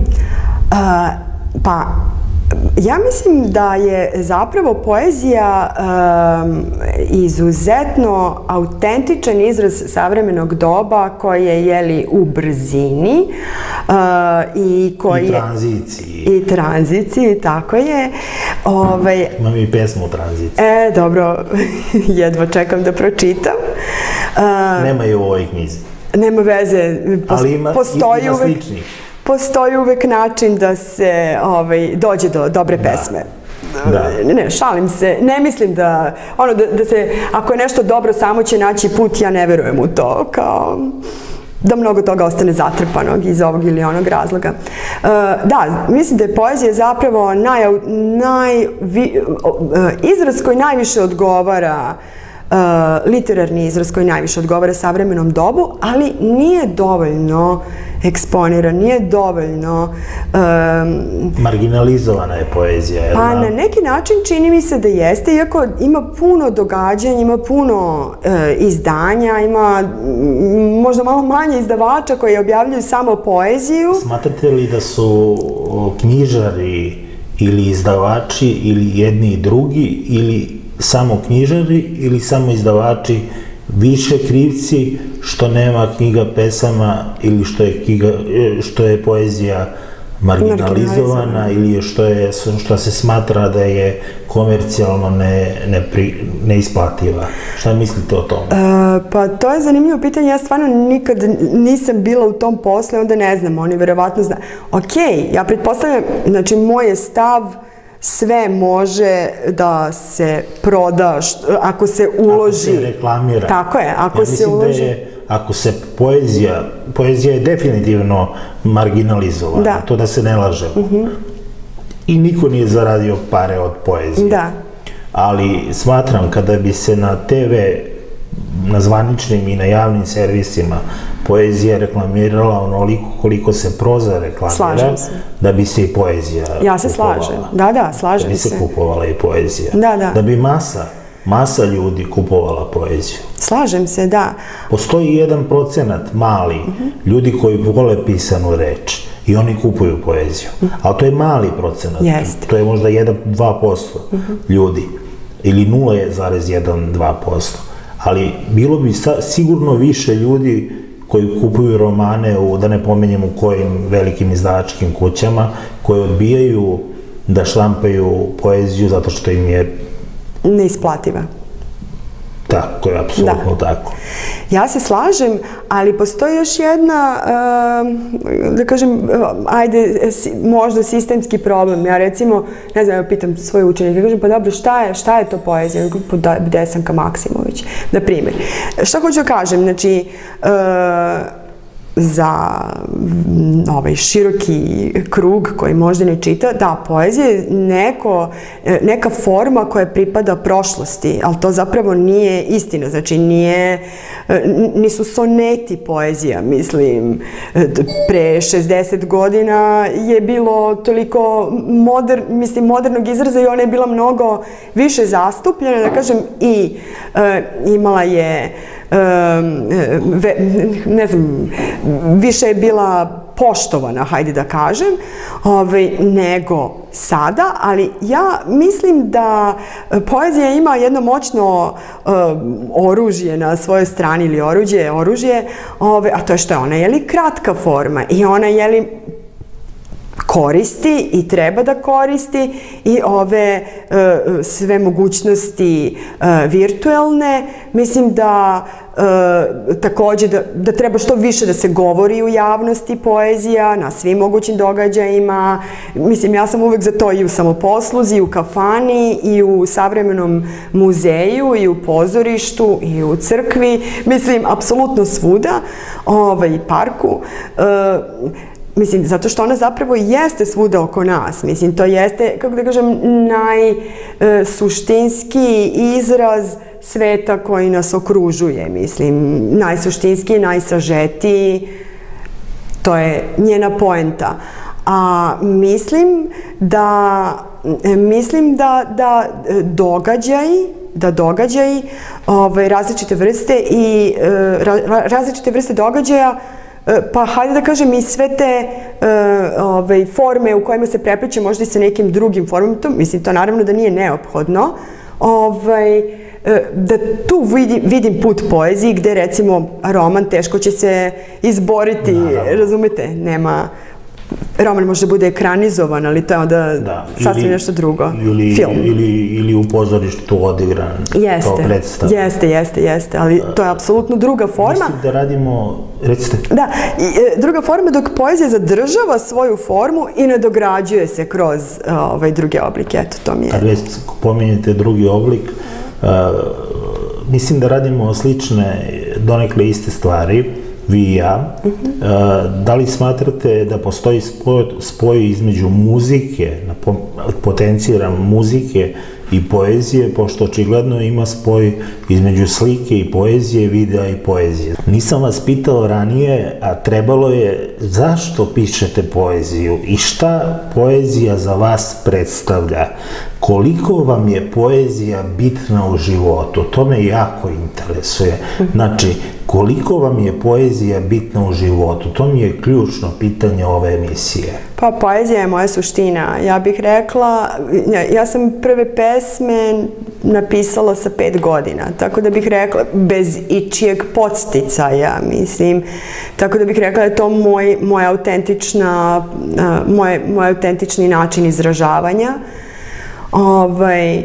A, pa, ja mislim da je zapravo poezija um, izuzetno autentičan izraz savremenog doba koje je, jeli, u brzini uh, i koji I tranziciji. I tranziciji, tako je. Ovaj, Imam i pesmu u tranziciji. E, dobro, jedva čekam da pročitam. Uh, Nema je u ovoj knjizi. Nema veze, pos, ali ima, postoji ima uvek... sličnih. Postoji uvek način da se ovaj, dođe do dobre da. pesme. Da. Ne, ne, šalim se. Ne mislim da, ono, da, da se, ako je nešto dobro, samo će naći put, ja ne verujem u to, kao da mnogo toga ostane zatrpanog iz ovog ili onog razloga. Uh, da, mislim da je poezija zapravo naj, naj, vi, uh, izraz koji najviše odgovara Uh, literarni izraz koji najviše odgovara savremenom dobu, ali nije dovoljno eksponiran, nije dovoljno... Um, marginalizovana je poezija, je li? Pa na neki način čini mi se da jeste, iako ima puno događanja, ima puno uh, izdanja, ima m, možda malo manje izdavača koji objavljuju samo poeziju. Smatrate li da su knjižari ili izdavači ili jedni i drugi ili samo knjižari ili samo izdavači više krivci što nema knjiga pesama ili što je, knjiga, što je poezija marginalizovana ili što, je, što se smatra da je komercijalno ne, ne pri, neisplativa? Šta mislite o tome? E, pa to je zanimljivo pitanje, ja stvarno nikad nisam bila u tom poslu, onda ne znam, oni verovatno zna. Ok, ja pretpostavljam, znači moj je stav sve može da se proda, ako se uloži. Ako se reklamira. Tako je, ako ja se uloži. Da je, ako se poezija, poezija je definitivno marginalizovana, da. To da se ne laže. Uh-huh. I niko nije zaradio pare od poezije. Da. Ali smatram kada bi se na te ve, na zvaničnim i na javnim servisima poezija reklamirala onoliko koliko se proza reklamira, da bi se i poezija Ja se kupovala. slažem, da, da, slažem se. Da bi se kupovala i poezija. Da, da. Da bi masa, masa ljudi kupovala poeziju. Slažem se, da. Postoji jedan procenat mali uh-huh. ljudi koji vole pisanu reč i oni kupuju poeziju. Uh-huh. Ali to je mali procenat. Jeste. To je možda jedan do dva posto uh-huh. ljudi. Ili nula zarez jedan do dva posto. Ali bilo bi sa, sigurno više ljudi koji kupuju romane, u, da ne pomenjem u kojim velikim izdavačkim kućama, koji odbijaju da štampaju poeziju zato što im je neisplativa. Tako je, apsolutno tako. Ja se slažem, ali postoji još jedna, da kažem, ajde, možda sistemski problem. Ja recimo, ne znam, ja pitam svoje učenike, kažem, pa dobro, šta je, šta je to poezija? Desanka Maksimović, na primjer. Šta hoću da kažem? Znači, za ovaj široki krug koji možda ne čita, da, poezija je neko, neka forma koja pripada prošlosti, ali to zapravo nije istina, znači nije, nisu soneti poezija, mislim, pre šezdeset godina je bilo toliko moder, mislim, modernog izraza i ona je bila mnogo više zastupljena, da kažem, i e, imala je ne znam, više je bila poštovana, hajde da kažem, nego sada, ali ja mislim da poezija ima jedno moćno oružje na svojoj strani ili oruđe, oružje, a to je što je ona, je li kratka forma i ona je li koristi i treba da koristi i ove sve mogućnosti virtuelne. Mislim da takođe da treba što više da se govori u javnosti poezija, na svim mogućim događajima. Mislim, ja sam uvek za to i u samoposluzi, i u kafani, i u savremenom muzeju, i u pozorištu, i u crkvi. Mislim, apsolutno svuda, i parku. Mislim, zato što ona zapravo jeste svuda oko nas. Mislim, to jeste, kako da kažem, najsuštinski izraz sveta koji nas okružuje. Mislim, najsuštinski, najsažetiji. To je njena poenta. A mislim da, mislim da, da događaji, da događaji, različite vrste i različite vrste događaja, pa hajde da kažem i sve te forme u kojima se prepliče možda i sa nekim drugim formama, mislim, to naravno da nije neophodno, da tu vidim put poeziji gde recimo roman teško će se izboriti, razumete, nema... Roman može da bude ekranizovan, ali to je onda sasvim nešto drugo. Film. Ili u pozorištu odigran kao predstav. Jeste, jeste, jeste, ali to je apsolutno druga forma. Mislim da radimo, recite. Da, druga forma dok poezija zadržava svoju formu i nadograđuje se kroz druge oblike. Eto, to mi je. Kad već pominjete drugi oblik, mislim da radimo slične, donekle iste stvari, vi i ja. Da li smatrate da postoji spoj između muzike, potenciram muzike i poezije, pošto očigledno ima spoj između slike i poezije, videa i poezije. Nisam vas pitao ranije, a trebalo je zašto pišete poeziju i šta poezija za vas predstavlja? Koliko vam je poezija bitna u životu? To me jako interesuje. Znači, koliko vam je poezija bitna u životu? To mi je ključno pitanje ove emisije. Pa, poezija je moja suština. Ja bih rekla, ja sam prve pesme napisala sa pet godina, tako da bih rekla, bez ičijeg podsticaja, mislim, tako da bih rekla da je to moj, moja autentična, moj, moj autentični način izražavanja. Ovaj,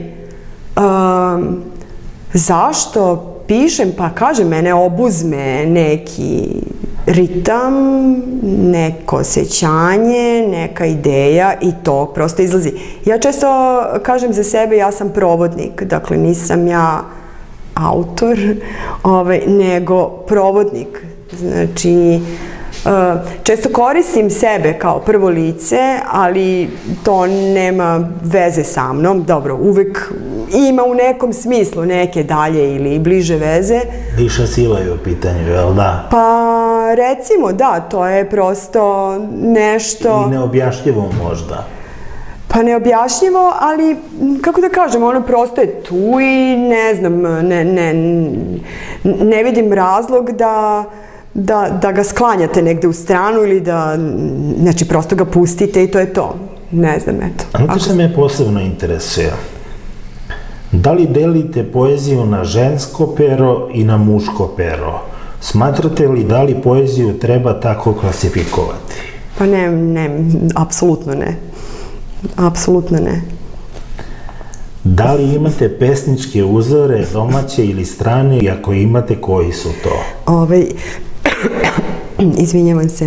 um, zašto pišem? Pa kažem, mene obuzme neki ritam, neko osjećanje, neka ideja i to prosto izlazi. Ja često kažem za sebe, ja sam provodnik, dakle nisam ja autor, ovaj, nego provodnik. Znači, često koristim sebe kao prvo lice, ali to nema veze sa mnom. Dobro, uvek ima u nekom smislu neke dalje ili bliže veze. Viša sila je u pitanju, jel da? Pa recimo, da, to je prosto nešto... I neobjašnjivo možda. Pa neobjašnjivo, ali kako da kažem, ono prosto je tu i ne znam, ne, ne, ne vidim razlog da... Da, da ga sklanjate negde u stranu ili da, znači, prosto ga pustite i to je to. Ne znam, eto. Znate što me posebno interesuje? Da li delite poeziju na žensko pero i na muško pero? Smatrate li da li poeziju treba tako klasifikovati? Pa ne, ne, apsolutno ne. Apsolutno ne. Da li imate pesničke uzore, domaće ili strane, i ako imate, koji su to? Ovaj, izvinjavam se.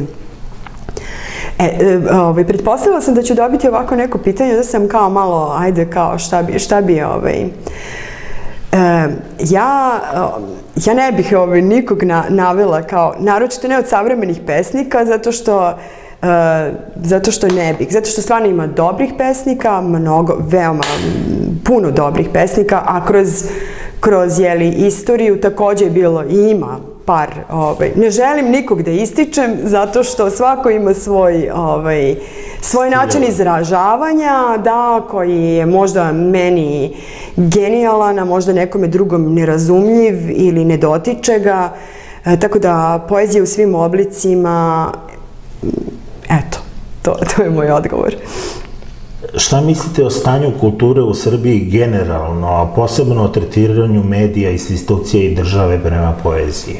E, ovaj, pretpostavila sam da ću dobiti ovako neko pitanje, da sam kao malo, ajde, kao šta bi, šta bi, ovaj, e, ja, ja ne bih ovaj, nikog na, navela kao, naročito ne od savremenih pesnika, zato što Uh, zato što ne bih, zato što stvarno ima dobrih pesnika, mnogo, veoma puno dobrih pesnika, a kroz, kroz jeli, istoriju takođe je bilo i ima par, ovaj, ne želim nikog da ističem, zato što svako ima svoj, ovaj, svoj način izražavanja, da, koji je možda meni genijalan, a možda nekome drugom nerazumljiv ili ne dotiče ga, e, tako da poezija u svim oblicima. Eto, to, to je moj odgovor. Šta mislite o stanju kulture u Srbiji generalno, a posebno o tretiranju medija, institucija i države prema poeziji?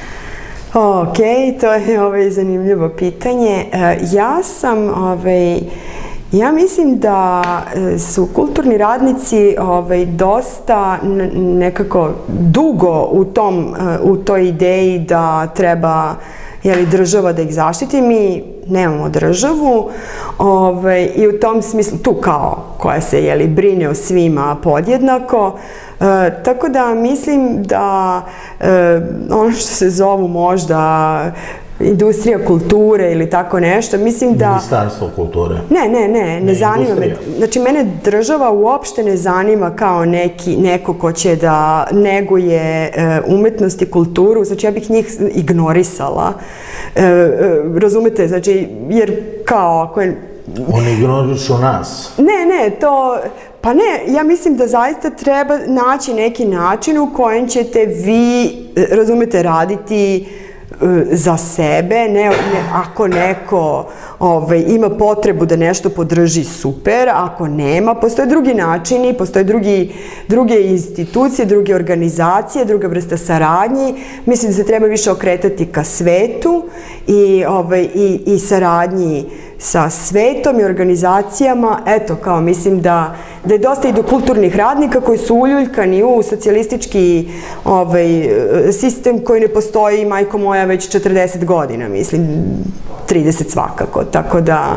Ok, to je ovaj, zanimljivo pitanje. Ja sam, ovaj, ja mislim da su kulturni radnici ovaj, dosta nekako dugo u, tom, u toj ideji da treba jeli, država da ih zaštiti. Mi nemamo državu ovaj, i u tom smislu, tu kao koja se jeli, brine o svima podjednako. E, tako da mislim da e, ono što se zovu možda industrija kulture ili tako nešto, mislim da... Ministarstvo kulture. Ne, ne, ne, ne zanima me. Znači, mene država uopšte ne zanima kao neki, neko ko će da neguje e, umetnost i kulturu, znači ja bih njih ignorisala. E, e, razumete, znači, jer kao ako je... Oni ignorišu nas. Ne, ne, to... Pa ne, ja mislim da zaista treba naći neki način u kojem ćete vi, razumete, raditi za sebe, ne, ne, ako neko ovaj, ima potrebu da nešto podrži, super, ako nema, postoje drugi načini, postoje drugi, druge institucije, druge organizacije, druga vrsta saradnji. Mislim da se treba više okretati ka svetu i, ovaj, i, i saradnji sa svetom i organizacijama. Eto, kao mislim da, da je dosta i do kulturnih radnika koji su uljuljkani u socijalistički ovaj, sistem koji ne postoji, majko moja, već četrdeset godina, mislim, trideset svakako, tako da,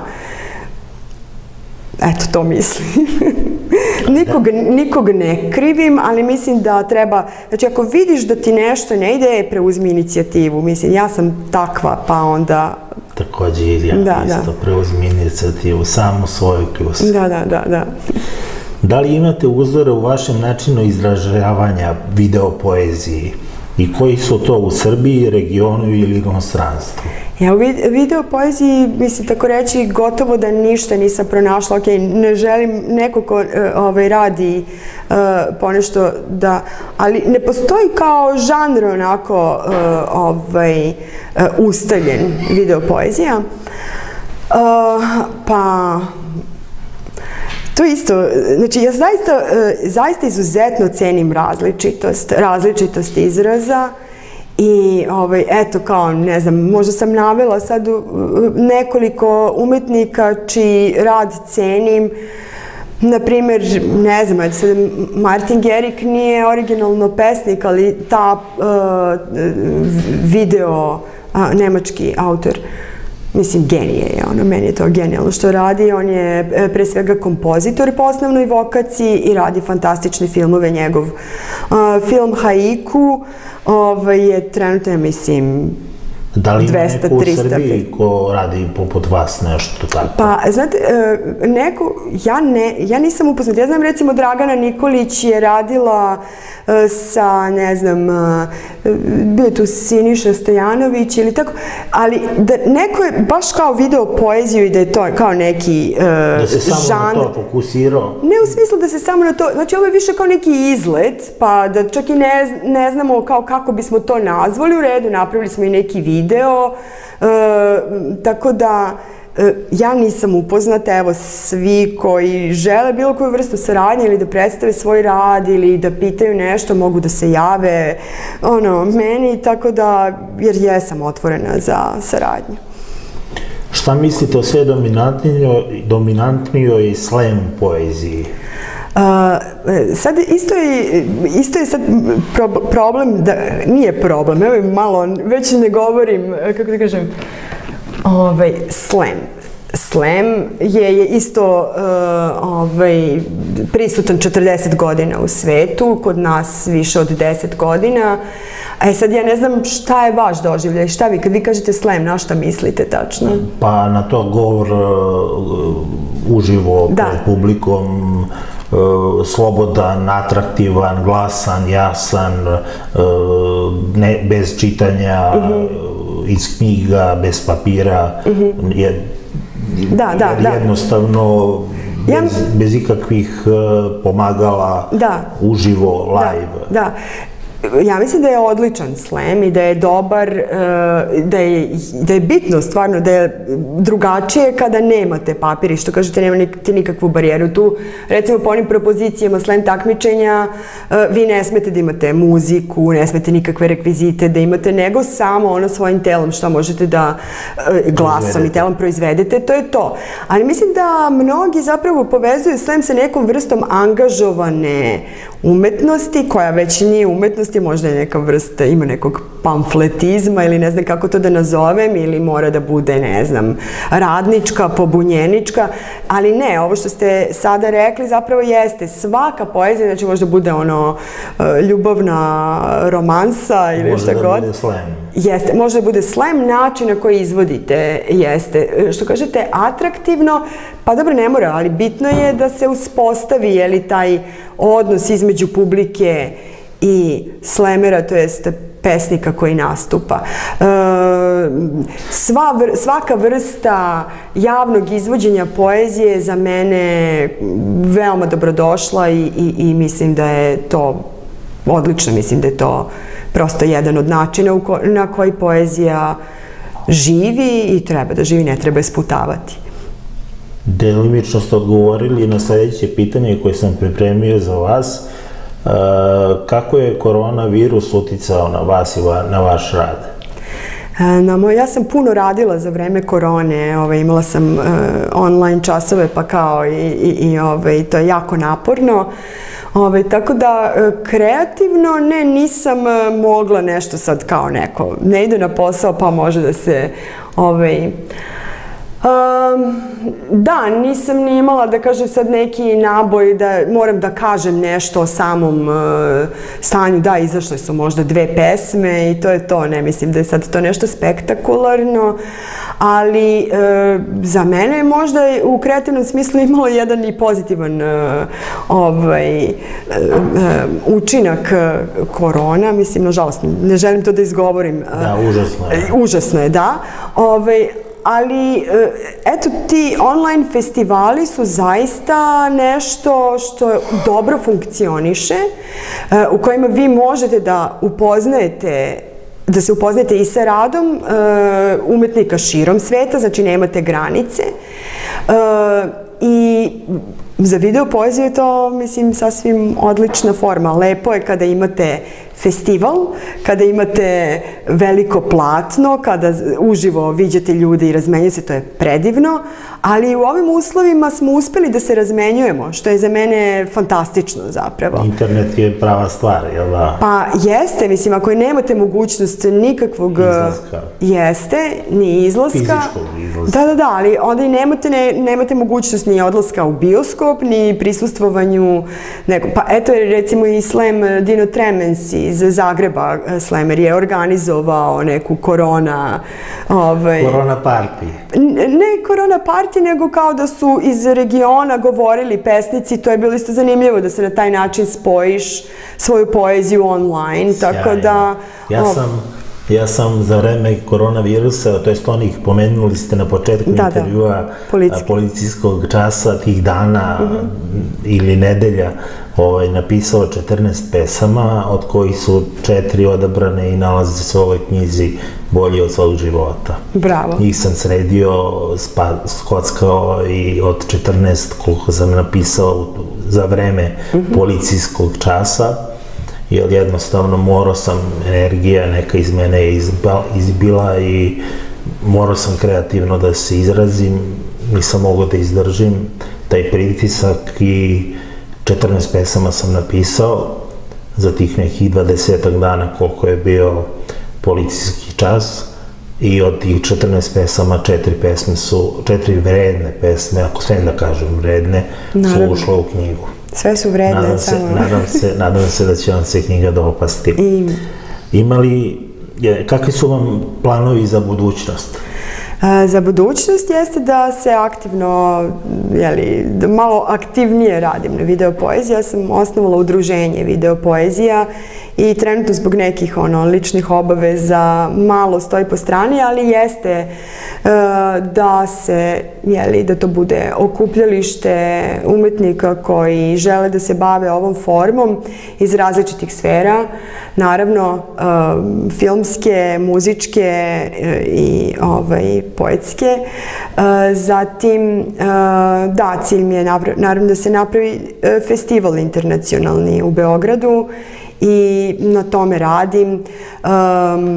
eto, to mislim. Nikog, nikog ne krivim, ali mislim da treba, znači ako vidiš da ti nešto ne ide, preuzmi inicijativu, mislim, ja sam takva, pa onda... Takođe i ja da, isto, da. preuzmi inicijativu, samo svoju kljusu. Da, da, da, da. Da li imate uzore u vašem načinu izražavanja video poeziji i koji su to u Srbiji, regionu ili inostranstvu? Ja u video poeziji, mislim tako reći, gotovo da ništa nisam pronašla. Ok, ne želim neko ko ovaj, radi uh, ponešto da... Ali ne postoji kao žanr onako uh, ovaj, uh, ustaljen video poezija. Uh, pa... To isto, znači ja zaista, zaista izuzetno cenim različitost, različitost izraza i ovaj, eto kao, ne znam, možda sam navela sad nekoliko umetnika čiji rad cenim. Naprimjer, ne znam, Martin Gerik nije originalno pesnik, ali ta uh, video, a, nemački autor, mislim, genije je ono, meni je to genijalno što radi. On je pre svega kompozitor po osnovnoj vokaciji i radi fantastične filmove. Njegov uh, film Haiku ovaj, je trenutno, ja mislim, da li ima neko u Srbiji ko radi poput vas nešto tako? Pa, znate, neko, ja, ne, ja nisam upoznata. Ja znam, recimo, Dragana Nikolić je radila sa, ne znam, bio je tu Siniša Stojanović ili tako, ali da neko je baš kao video poeziju i da je to kao neki žanr. Da se samo na to fokusirao? Ne u smislu da se samo na to, znači ovo je više kao neki izlet, pa da čak i ne, ne znamo kao kako bismo to nazvali. U redu, napravili smo i neki video, e, tako da e, ja nisam upoznata. Evo, svi koji žele bilo koju vrstu saradnje ili da predstave svoj rad ili da pitaju nešto, mogu da se jave ono, meni, tako da, jer jesam otvorena za saradnju. Šta mislite o sve dominantnijoj, dominantnijoj slam poeziji? Sad isto je, isto je sad problem, da, nije problem, evo malo, već ne govorim, kako da kažem, ovaj, slam. Slam je, je isto uh, ovaj, prisutan četrdeset godina u svetu, kod nas više od deset godina. E sad ja ne znam šta je vaš doživljaj, šta vi, kad vi kažete slam, na šta mislite tačno? Pa na to govor uh, uživo da. pred publikom, uh, slobodan, atraktivan, glasan, jasan, uh, ne, bez čitanja, uh-huh. iz knjiga, bez papira, uh-huh. je, Da, da, da. jednostavno, bez, ja... bez ikakvih uh, pomagala, da. Uživo, live. Da, da. Ja mislim da je odličan slam i da je dobar, da je, da je bitno stvarno, da je drugačije kada nemate papir i što kažete nemate nikakvu barijeru. Tu, recimo po onim propozicijama slam takmičenja, vi ne smete da imate muziku, ne smete nikakve rekvizite da imate, nego samo ono svojim telom što možete da glasom i telom proizvedete, to je to. Ali mislim da mnogi zapravo povezuju slam sa nekom vrstom angažovane umetnosti, koja već nije umetnost, možda je neka vrsta, ima nekog pamfletizma ili ne znam kako to da nazovem, ili mora da bude, ne znam, radnička, pobunjenička, ali ne, ovo što ste sada rekli zapravo jeste svaka poezija, znači možda bude ono ljubavna romansa ili šta god. Može da bude slam. Jeste, može da bude slam, način na koji izvodite jeste, što kažete, atraktivno, pa dobro ne mora, ali bitno je da se uspostavi, je li, taj odnos između publike i slamera, to jest pesnika koji nastupa. E, sva, svaka vrsta javnog izvođenja poezije je za mene veoma dobrodošla i, i, i mislim da je to odlično, mislim da je to prosto jedan od načina ko, na koji poezija živi i treba da živi, ne treba je sputavati. Delimično ste odgovorili na sledeće pitanje koje sam pripremio za vas. Uh, kako je koronavirus uticao na vas i na vaš rad? Na moj, ja sam puno radila za vreme korone, ovaj, imala sam uh, online časove, pa kao i, i, i ovaj, to je jako naporno. Ove, tako da, kreativno, ne, nisam mogla nešto sad kao neko, ne ide na posao pa može da se, ovaj, Um, da, nisam ni imala da kažem sad neki naboj da moram da kažem nešto o samom uh, stanju. Da, izašle su možda dve pesme i to je to, ne mislim da je sad to nešto spektakularno, ali uh, za mene je možda u kreativnom smislu imalo jedan i pozitivan uh, ovaj, uh, uh, učinak uh, korona, mislim, nažalost, ne želim to da izgovorim. Uh, da, užasno je. Užasno je, da. Ovaj, ali, eto, ti online festivali su zaista nešto što dobro funkcioniše, u kojima vi možete da upoznajete, da se upoznajete i sa radom umetnika širom sveta, znači nemate granice. I za video poeziju je to, mislim, sasvim odlična forma. Lepo je kada imate festival, kada imate veliko platno, kada uživo viđate ljude i razmenjuju se, to je predivno, ali u ovim uslovima smo uspeli da se razmenjujemo, što je za mene fantastično zapravo. Internet je prava stvar, jel da? Pa jeste, mislim, ako nemate mogućnost nikakvog... Izlaska. Jeste, ni izlaska. Fizičkog izlaska. Da, da, da, ali onda i nemate, ne, nemate mogućnost ni odlaska u bioskop, ni prisustvovanju nekog. Pa eto, recimo i slam Dino Tremensi iz Zagreba, slamer je organizovao neku korona... Ovaj, korona party. Ne korona party, nego kao da su iz regiona govorili pesnici, to je bilo isto zanimljivo da se na taj način spojiš svoju poeziju online, tako da... Ja sam, ja sam za vreme koronavirusa, to jest onih pomenuli ste na početku da, intervjua da, policijskog časa, tih dana uh-huh. ili nedelja, ovaj, napisao četrnaest pesama, od kojih su četiri odabrane i nalaze se u ovoj knjizi Bolje od svog života. Bravo. Njih sam sredio, spa, skockao i od četrnaest koliko sam napisao za vreme uh-huh. policijskog časa, jer jednostavno morao sam, energija neka iz mene je izbila i morao sam kreativno da se izrazim, nisam mogao da izdržim taj pritisak i četrnaest pesama sam napisao za tih nekih dvadesetak dana koliko je bio policijski čas i od tih četrnaest pesama četiri pesme su, četiri vredne pesme, ako smijem da kažem vredne, su ušle u knjigu. Sve su vredne, nadam se, samo... nadam se, nadam se da će vam se knjiga dopasti. I... Ima li, kakvi su vam planovi za budućnost? Za budućnost jeste da se aktivno, jeli, da malo aktivnije radim na video poeziji. Ja sam osnovala udruženje video poezija i trenutno zbog nekih ono, ličnih obaveza malo stoji po strani, ali jeste uh, da se, jeli, da to bude okupljalište umetnika koji žele da se bave ovom formom iz različitih sfera. Naravno, uh, filmske, muzičke uh, i ovaj, poetske. Uh, zatim, uh, da, cilj mi je naravno da se napravi uh, festival internacionalni u Beogradu i na tome radim. Um,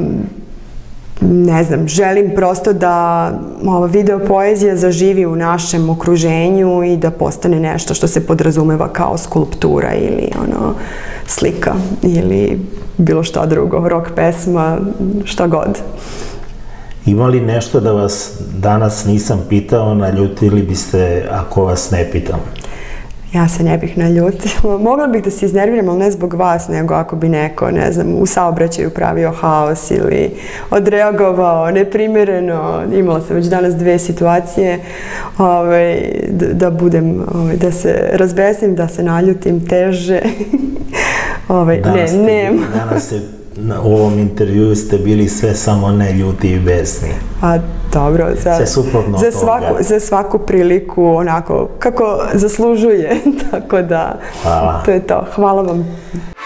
ne znam, želim prosto da ova video poezija zaživi u našem okruženju i da postane nešto što se podrazumeva kao skulptura ili ono, slika ili bilo šta drugo, rock pesma, šta god. Ima li nešto da vas danas nisam pitao, naljutili biste ako vas ne pitam? Ja se ne bih naljutila. Mogla bih da se iznerviram, ali ne zbog vas, nego ako bi neko, ne znam, u saobraćaju pravio haos ili odreagovao neprimjereno. Imala sam već danas dve situacije ovaj, da budem, ovaj, da se razbesnim, da se naljutim teže. ovaj, danas ne, nema. Danas ste u ovom intervjuu ste bili sve samo ne ljuti i besni. A dobro, za, za, svaku, za svaku priliku onako kako zaslužuje, tako da Hvala. To je to. Hvala vam.